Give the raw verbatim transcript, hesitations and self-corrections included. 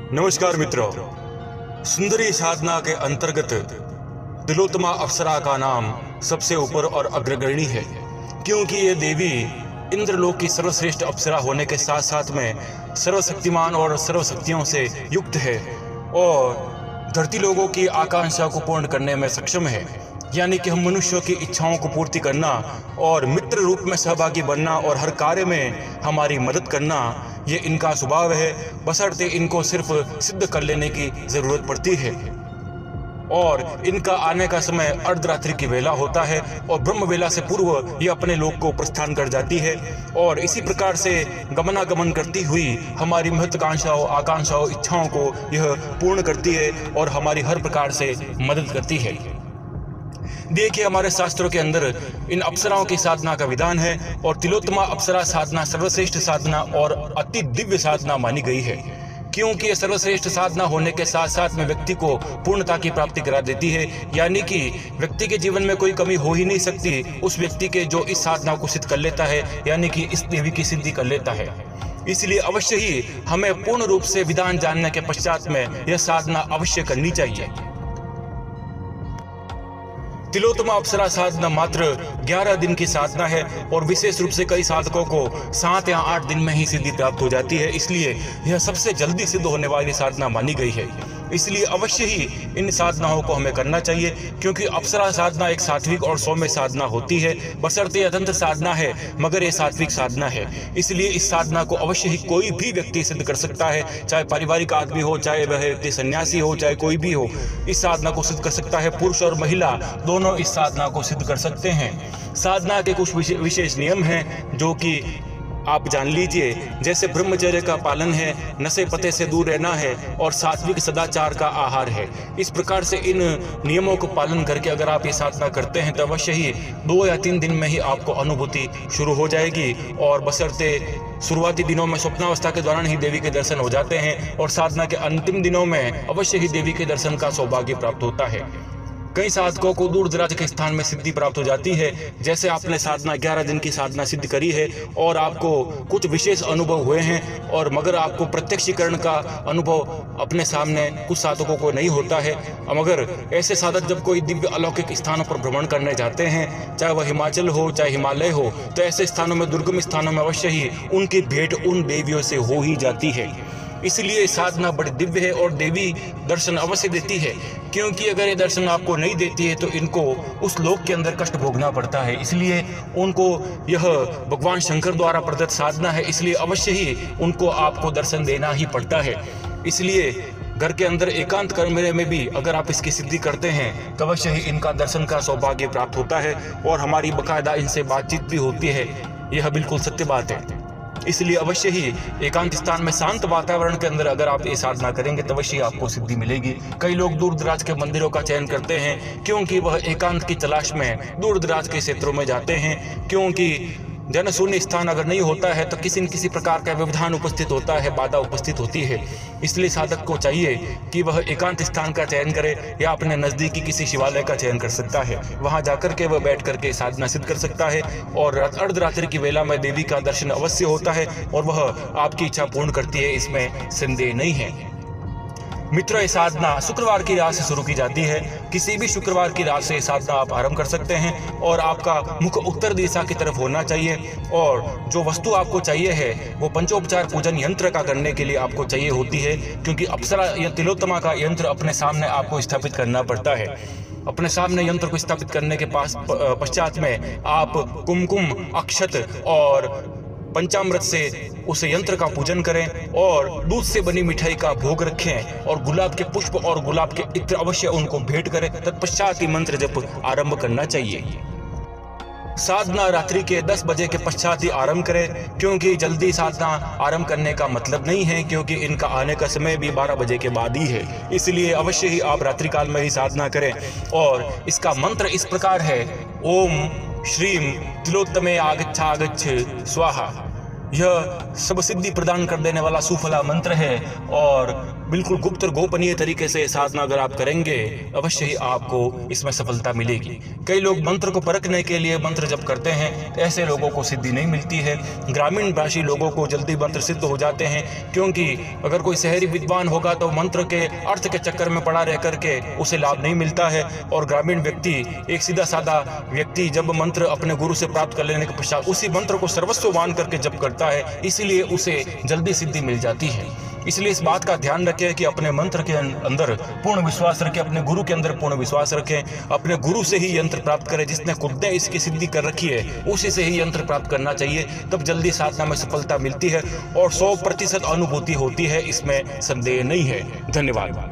नमस्कार मित्रों, सुंदरी साधना के अंतर्गत तिलोत्तमा अप्सरा का नाम सबसे ऊपर और अग्रगण्य है, क्योंकि ये देवी इंद्रलोक की सर्वश्रेष्ठ अप्सरा होने के साथ साथ में सर्वशक्तिमान और सर्वशक्तियों से युक्त है और धरती लोगों की आकांक्षा को पूर्ण करने में सक्षम है। यानी कि हम मनुष्यों की इच्छाओं को पूर्ति करना और मित्र रूप में सहभागी बनना और हर कार्य में हमारी मदद करना, ये इनका स्वभाव है, बशर्ते इनको सिर्फ सिद्ध कर लेने की जरूरत पड़ती है। और इनका आने का समय अर्धरात्रि की वेला होता है और ब्रह्म वेला से पूर्व ये अपने लोक को प्रस्थान कर जाती है और इसी प्रकार से गमनागमन करती हुई हमारी महत्वाकांक्षाओं, आकांक्षाओं, इच्छाओं को यह पूर्ण करती है और हमारी हर प्रकार से मदद करती है। देखिए, हमारे शास्त्रों के अंदर इन अप्सराओं की साधना का विधान है और तिलोत्तमा अप्सरा साधना सर्वश्रेष्ठ साधना और अति दिव्य साधना मानी गई है, क्योंकि यह सर्वश्रेष्ठ साधना होने के साथ साथ में व्यक्ति को पूर्णता की प्राप्ति करा देती है। यानी कि व्यक्ति के जीवन में कोई कमी हो ही नहीं सकती उस व्यक्ति के जो इस साधना को सिद्ध कर लेता है, यानी कि इस देवी की सिद्धि कर लेता है। इसलिए अवश्य ही हमें पूर्ण रूप से विधान जानने के पश्चात में यह साधना अवश्य करनी चाहिए। तिलोत्तमा अप्सरा साधना मात्र ग्यारह दिन की साधना है और विशेष रूप से कई साधकों को सात या आठ दिन में ही सिद्धि प्राप्त हो जाती है, इसलिए यह सबसे जल्दी सिद्ध होने वाली साधना मानी गई है। इसलिए अवश्य ही इन साधनाओं को हमें करना चाहिए, क्योंकि अप्सरा साधना एक सात्विक और सौम्य साधना होती है, बशर्ते अतंत्र साधना है मगर ये सात्विक साधना है। इसलिए इस साधना को अवश्य ही कोई भी व्यक्ति सिद्ध कर सकता है, चाहे पारिवारिक आदमी हो, चाहे वह व्यक्ति सन्यासी हो, चाहे कोई भी हो, इस साधना को सिद्ध कर सकता है। पुरुष और महिला दोनों इस साधना को सिद्ध कर सकते हैं। साधना के कुछ विशेष नियम हैं जो कि आप जान लीजिए, जैसे ब्रह्मचर्य का पालन है, नशे पते से दूर रहना है और सात्विक सदाचार का आहार है। इस प्रकार से इन नियमों को पालन करके अगर आप ये साधना करते हैं तो अवश्य ही दो या तीन दिन में ही आपको अनुभूति शुरू हो जाएगी और बशर्ते शुरुआती दिनों में स्वप्नावस्था के दौरान ही देवी के दर्शन हो जाते हैं और साधना के अंतिम दिनों में अवश्य ही देवी के दर्शन का सौभाग्य प्राप्त होता है। कई साधकों को दूर दराज के स्थान में सिद्धि प्राप्त हो जाती है, जैसे आपने साधना ग्यारह दिन की साधना सिद्ध करी है और आपको कुछ विशेष अनुभव हुए हैं और मगर आपको प्रत्यक्षीकरण का अनुभव अपने सामने कुछ साधकों को नहीं होता है। मगर ऐसे साधक जब कोई दिव्य अलौकिक स्थानों पर भ्रमण करने जाते हैं, चाहे वह हिमाचल हो चाहे हिमालय हो, तो ऐसे स्थानों में, दुर्गम स्थानों में अवश्य ही उनकी भेंट उन देवियों से हो ही जाती है। इसलिए साधना बड़ी दिव्य है और देवी दर्शन अवश्य देती है, क्योंकि अगर ये दर्शन आपको नहीं देती है तो इनको उस लोक के अंदर कष्ट भोगना पड़ता है। इसलिए उनको यह भगवान शंकर द्वारा प्रदत्त साधना है, इसलिए अवश्य ही उनको आपको दर्शन देना ही पड़ता है। इसलिए घर के अंदर एकांत कमरे में भी अगर आप इसकी सिद्धि करते हैं तो अवश्य ही इनका दर्शन का सौभाग्य प्राप्त होता है और हमारी बाकायदा इनसे बातचीत भी होती है। यह बिल्कुल सत्य बात है। इसलिए अवश्य ही एकांत स्थान में शांत वातावरण के अंदर अगर आप ये साधना करेंगे तो अवश्य आपको सिद्धि मिलेगी। कई लोग दूर दराज के मंदिरों का चयन करते हैं क्योंकि वह एकांत की तलाश में दूर दराज के क्षेत्रों में जाते हैं, क्योंकि जनशून्य स्थान अगर नहीं होता है तो किसी न किसी प्रकार का व्यवधान उपस्थित होता है, बाधा उपस्थित होती है। इसलिए साधक को चाहिए कि वह एकांत स्थान का चयन करे या अपने नज़दीकी किसी शिवालय का चयन कर सकता है। वहां जाकर के वह बैठ करके साधना सिद्ध कर सकता है और अर्धरात्रि की वेला में देवी का दर्शन अवश्य होता है और वह आपकी इच्छा पूर्ण करती है, इसमें संदेह नहीं है। मित्रों, ये साधना शुक्रवार की रात से शुरू की जाती है। किसी भी शुक्रवार की रात से साधना आप आरंभ कर सकते हैं और आपका मुख उत्तर दिशा की तरफ होना चाहिए और जो वस्तु आपको चाहिए है वो पंचोपचार पूजन यंत्र का करने के लिए आपको चाहिए होती है, क्योंकि अप्सरा या तिलोत्तमा का यंत्र अपने सामने आपको स्थापित करना पड़ता है। अपने सामने यंत्र को स्थापित करने के पास पश्चात में आप कुमकुम, अक्षत और पंचामृत से उस यंत्र का पूजन करें और दूध से बनी मिठाई का भोग रखें और गुलाब के पुष्प और गुलाब के इत्र अवश्य उनको भेंट करें। तत्पश्चात ही मंत्र जप आरंभ करना चाहिए। साधना रात्रि के दस बजे के पश्चात ही आरंभ करें, क्योंकि जल्दी साधना आरंभ करने का मतलब नहीं है, क्योंकि इनका आने का समय भी बारह बजे के बाद ही है। इसलिए अवश्य ही आप रात्रि काल में ही साधना करें और इसका मंत्र इस प्रकार है, ओम श्रीम तिलोत्तमे आगच्छागच्छ स्वाहा। यह सब सिद्धि प्रदान कर देने वाला सुफला मंत्र है और बिल्कुल गुप्त और गोपनीय तरीके से साधना अगर आप करेंगे, अवश्य ही आपको इसमें सफलता मिलेगी। कई लोग मंत्र को परखने के लिए मंत्र जप करते हैं, तो ऐसे लोगों को सिद्धि नहीं मिलती है। ग्रामीण भाषी लोगों को जल्दी मंत्र सिद्ध हो जाते हैं, क्योंकि अगर कोई शहरी विद्वान होगा तो मंत्र के अर्थ के चक्कर में पड़ा रह करके उसे लाभ नहीं मिलता है। और ग्रामीण व्यक्ति, एक सीधा साधा व्यक्ति जब मंत्र अपने गुरु से प्राप्त कर लेने के पश्चात उसी मंत्र को सर्वस्व मान करके जप करता है, इसलिए उसे जल्दी सिद्धि मिल जाती है। इसलिए इस बात का ध्यान रखें कि अपने मंत्र के अंदर पूर्ण विश्वास रखें, अपने गुरु के अंदर पूर्ण विश्वास रखें, अपने गुरु से ही यंत्र प्राप्त करें। जिसने खुद ने इसकी सिद्धि कर रखी है उसी से ही यंत्र प्राप्त करना चाहिए, तब जल्दी साधना में सफलता मिलती है और सौ प्रतिशत अनुभूति होती है, इसमें संदेह नहीं है। धन्यवाद।